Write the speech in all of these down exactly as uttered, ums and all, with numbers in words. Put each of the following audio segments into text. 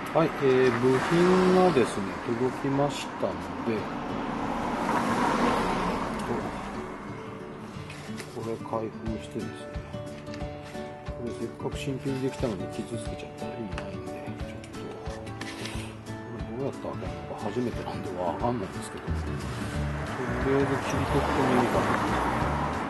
はい、えー、部品がですね、届きましたので、これ開封してですね、これせっかく新品できたのに傷つけちゃったら意味ないんで、ちょっと、これどうやって開けるのか初めてなんでわかんないんですけど、とりあえず切り取ってみようかな。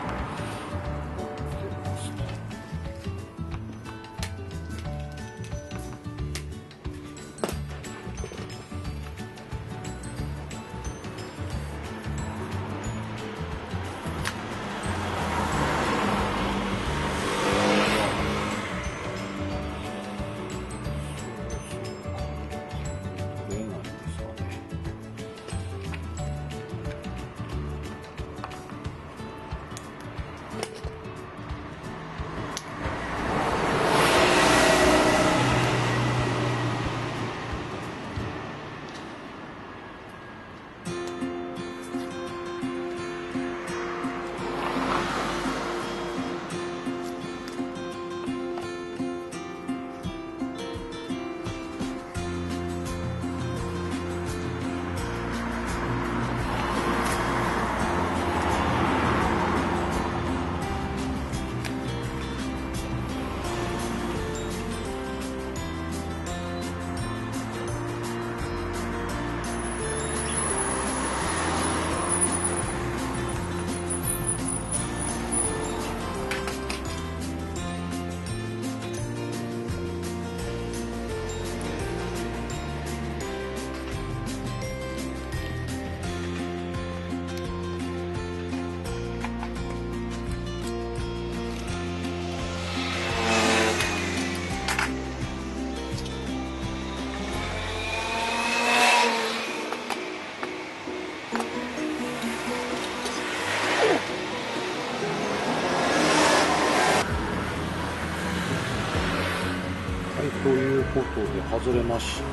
ということで外れました。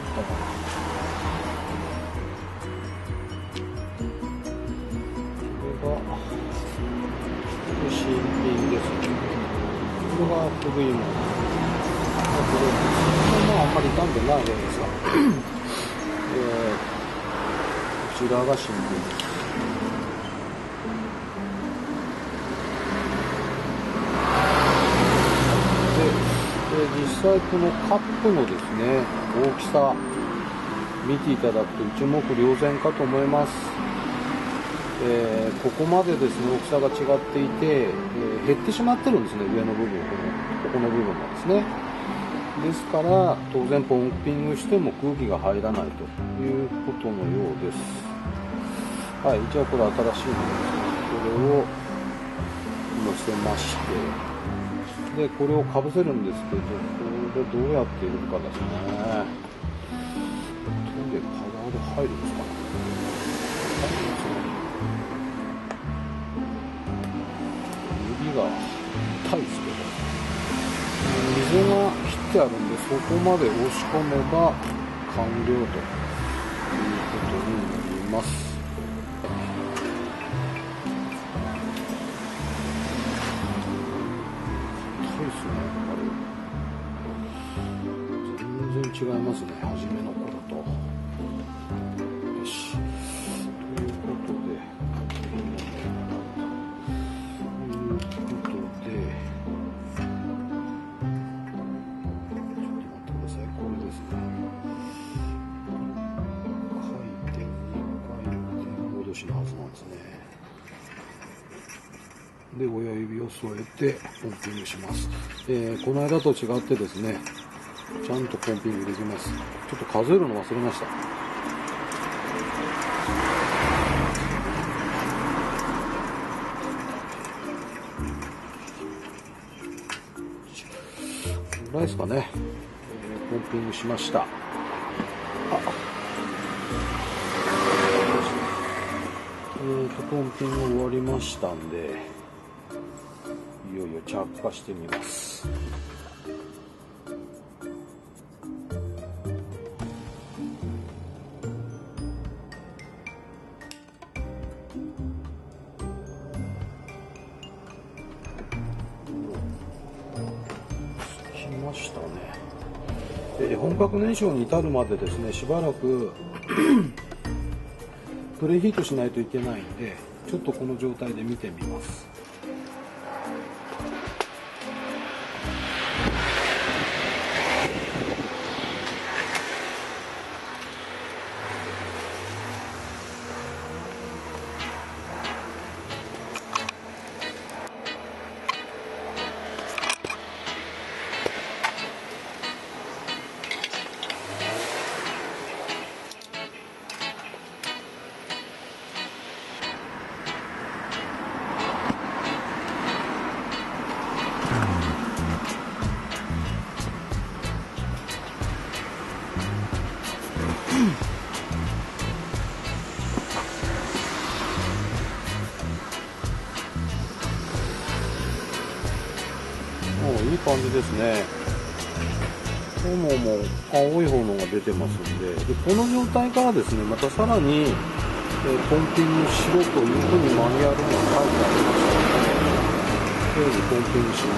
これが新品ですね。これが古いもの。これまああんまり傷んでないじゃないですか。えー、こちらが新品です。実際このカップのですね、大きさ見ていただくと一目瞭然かと思います。えー、ここまでですね、大きさが違っていて、えー、減ってしまってるんですね、上の部分、この、ここの部分がですね。ですから、当然ポンピングしても空気が入らないということのようです。はい、じゃあこれ新しいものですね。これを乗せまして、で、これをかぶせるんですけど、これどうやっているかですね。手でパワーで入るんですかね。入るんですね。指が痛いですけど。水が切ってあるんで、そこまで押し込めば完了ということになります。全然違いますね、初めの頃と。よし。ということで、ということで、ちょっと待ってください、これですね。回転、回転戻しのはずなんですね。で、親指を添えてポンピングします。えー、この間と違ってですね、ちゃんとポンピングできます。ちょっと数えるの忘れました。これですかね、えー、ポンピングしました。あえーと、ポンピング終わりましたんで、いよいよ着火してみます。来ましたね。 えー、本格燃焼に至るまでですね、しばらくプレヒートしないといけないんで、ちょっとこの状態で見てみます。いい感じですね。炎も青い炎が出てますんで、でこの状態からですね、またさらに、えー、ポンピングしろというふうにマニュアルには書いてありましたので、とりあえずポンピングします。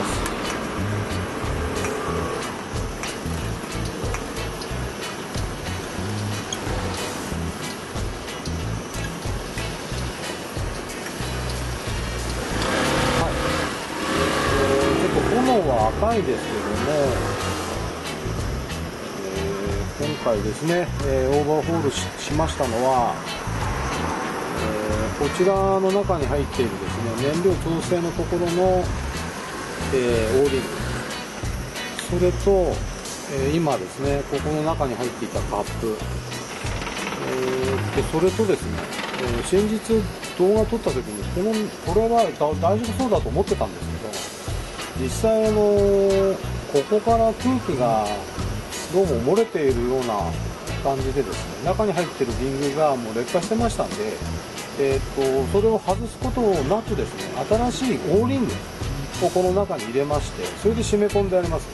炎は赤いですけども、えー、今回ですね、えー、オーバーホール し, しましたのは、えー、こちらの中に入っているですね、燃料調整のところの、えー、オーリング、それと、えー、今ですね、ここの中に入っていたカップ、えー、でそれとですね、えー、先日動画撮った時にこのこれは大丈夫そうだと思ってたんですけど、実際あのここから空気がどうも漏れているような感じでですね、中に入っているリングがもう劣化してましたんで、えー、っとそれを外すことなくですね、新しいオーリングをこの中に入れまして、それで締め込んであります。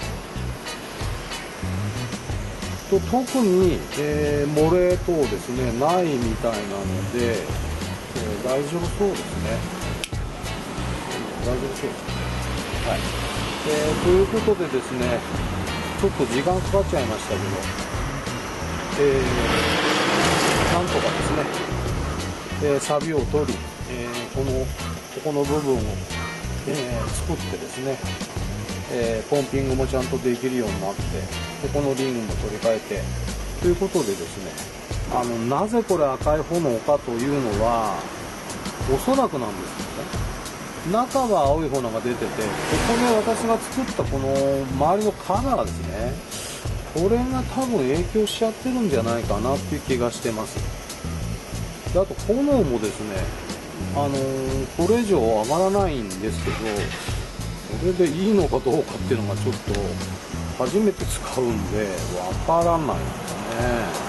と特に、えー、漏れ等ですねないみたいなので、えー、大丈夫そうですね。大丈夫そうですね。はい、えー、ということでですね、ちょっと時間かかっちゃいましたけど、えー、なんとかですね、えー、サビを取り、えー、このここの部分を、えー、作ってですね、えー、ポンピングもちゃんとできるようになって、でこのリングも取り替えてということでですね、あのなぜこれ赤い炎かというのはおそらくなんですけどね、中は青い炎が出てて、ここで私が作ったこの周りのカバーですね、これが多分影響しちゃってるんじゃないかなっていう気がしてます。であと炎もですね、あのー、これ以上上がらないんですけど、それでいいのかどうかっていうのがちょっと初めて使うんでわからないですね。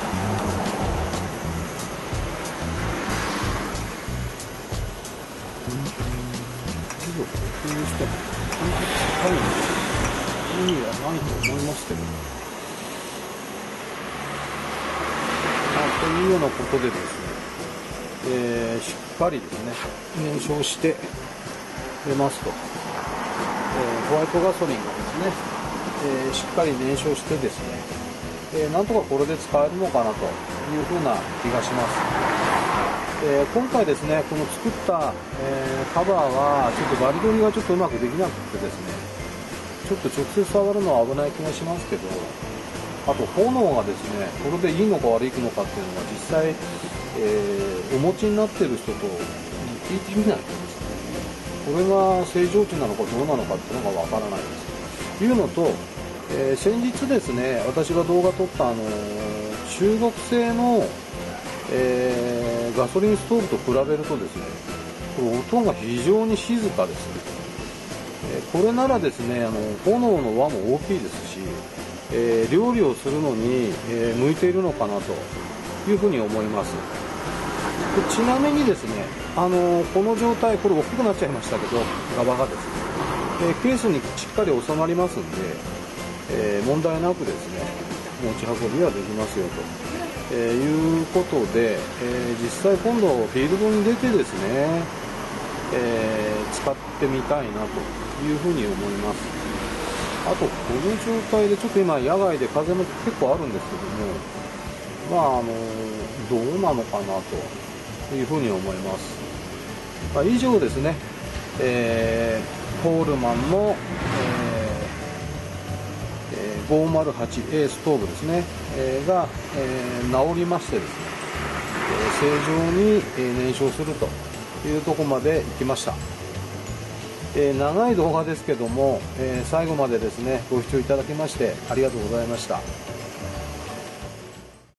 コピーにしてもそんなに高いんで意味はないと思いますけど、あというようなことでですね、えー、しっかりですね燃焼して出ますと、えー、ホワイトガソリンがですね、えー、しっかり燃焼してですね、えー、なんとかこれで使えるのかなというふうな気がします。えー、今回ですね、この作った、えー、カバーはちょっとバリ取りがちょっとうまくできなくてですね、ちょっと直接触るのは危ない気がしますけど、あと炎がですね、これでいいのか悪いのかっていうのは実際、えー、お持ちになっている人と聞いてみないとですね、これが正常値なのかどうなのかっていうのがわからないです。というのと、えー、先日ですね、私が動画撮ったあのー、中国製のえー、ガソリンストーブと比べるとですね、これ音が非常に静かです、えー、これならですね、あの炎の輪も大きいですし、えー、料理をするのに、えー、向いているのかなというふうに思います。でちなみにですね、あのー、この状態、これ大きくなっちゃいましたけど、側がですね、えー、ケースにしっかり収まりますんで、えー、問題なくですね持ち運びはできますよと。えー、いうことで、えー、実際今度フィールドに出てですね、えー、使ってみたいなというふうに思います。 あとこの状態でちょっと今野外で風も結構あるんですけども、まああのどうなのかなというふうに思います。まあ、以上ですね、えー、コールマンの、えー、ごーまるはちエー ストーブですね、えー、が、えー、治りましてですね、えー、正常に、えー、燃焼するというところまで行きました。えー、長い動画ですけども、えー、最後までですねご視聴いただきましてありがとうございました。